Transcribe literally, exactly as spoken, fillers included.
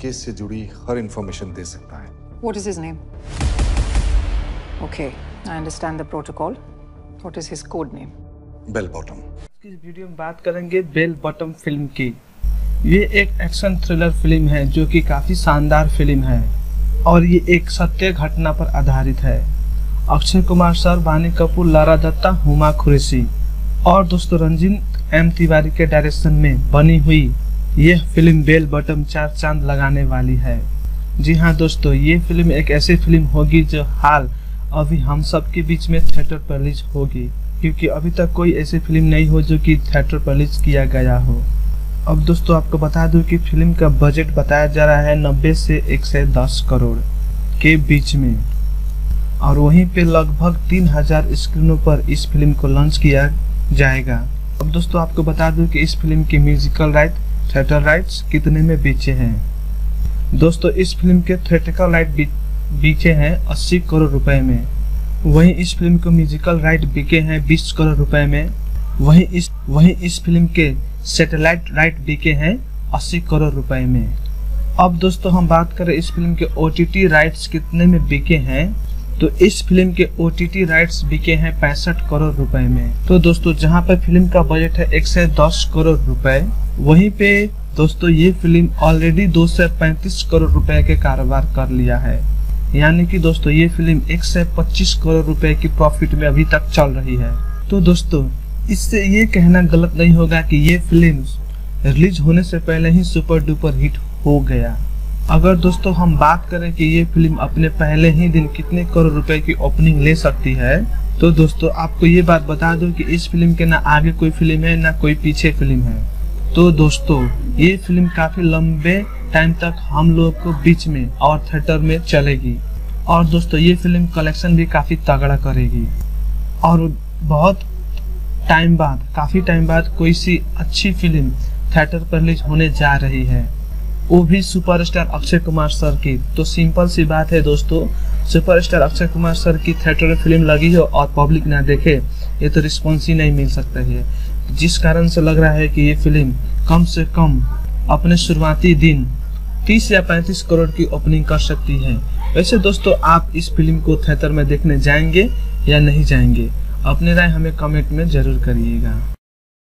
Case से जुड़ी हर information दे सकता है। What is his name? Okay, I understand the protocol. What is his code name? Bell bottom. इस video में बात करेंगे बेल बॉटम फिल्म की। ये एक एक्शन थ्रिलर फिल्म है जो कि काफ़ी शानदार फिल्म है और ये एक सत्य घटना पर आधारित है। अक्षय कुमार सर, वानी कपूर, लारा दत्ता, हुमा कुरैशी और दोस्तों रंजीत एम तिवारी के डायरेक्शन में बनी हुई यह फिल्म बेल बॉटम चार चांद लगाने वाली है। जी हाँ दोस्तों, ये फिल्म एक ऐसी फिल्म होगी जो हाल अभी हम सब के बीच में थिएटर पर रिलीज होगी, क्योंकि अभी तक कोई ऐसी फिल्म नहीं हो जो कि थिएटर पर रिलीज किया गया हो। अब दोस्तों आपको बता दूं कि फिल्म का बजट बताया जा रहा है नब्बे से एक सौ दस करोड़ के बीच में, और वहीं पे लगभग तीन हजार स्क्रीनों पर इस फिल्म को लॉन्च किया जाएगा। अब दोस्तों आपको बता दूं कि इस फिल्म के म्यूजिकल राइट, थिएटर राइट्स कितने में बेचे हैं। दोस्तों इस फिल्म के थिएट्रिकल राइट बिके हैं अस्सी करोड़ रुपए में, वहीं इस फिल्म को म्यूजिकल राइट बिके हैं बीस करोड़ रुपए में, वहीं इस वहीं इस फिल्म के सैटेलाइट राइट बिके हैं अस्सी करोड़ रुपए में। अब दोस्तों हम बात करें इस फिल्म के ओटीटी राइट्स कितने में बिके हैं, तो इस फिल्म के ओटीटी राइट्स बिके हैं पैंसठ करोड़ रुपए में। तो दोस्तों जहां पर फिल्म का बजट है एक सौ दस करोड़ रुपए, वहीं पे दोस्तों ये फिल्म ऑलरेडी दो सौ पैंतीस करोड़ रुपए के कारोबार कर लिया है, यानी कि दोस्तों ये फिल्म एक सौ पच्चीस करोड़ रुपए की प्रॉफिट में अभी तक चल रही है। तो दोस्तों इससे ये कहना गलत नहीं होगा कि ये फिल्म रिलीज होने से पहले ही सुपर डुपर हिट हो गया। अगर दोस्तों हम बात करें कि ये फिल्म अपने पहले ही दिन कितने करोड़ रुपए की ओपनिंग ले सकती है, तो दोस्तों आपको ये बात बता दूं कि इस फिल्म के ना आगे कोई फिल्म है ना कोई पीछे फिल्म है। तो दोस्तों ये फिल्म काफी लंबे टाइम तक हम लोग को बीच में और थिएटर में चलेगी, और दोस्तों ये फिल्म कलेक्शन भी काफी तगड़ा करेगी, और बहुत टाइम बाद काफी टाइम बाद कोई सी अच्छी फिल्म थिएटर पर रिलीज होने जा रही है, वो भी सुपरस्टार अक्षय कुमार सर की। तो सिंपल सी बात है दोस्तों, सुपरस्टार अक्षय कुमार सर की थिएटर में फिल्म लगी हो और पब्लिक ना देखे, ये तो रिस्पॉन्स ही नहीं मिल सकता है, जिस कारण से लग रहा है कि ये फिल्म कम से कम अपने शुरुआती दिन तीस या पैंतीस करोड़ की ओपनिंग कर सकती है। वैसे दोस्तों आप इस फिल्म को थिएटर में देखने जाएंगे या नहीं जाएंगे, अपने राय हमें कमेंट में जरूर करिएगा।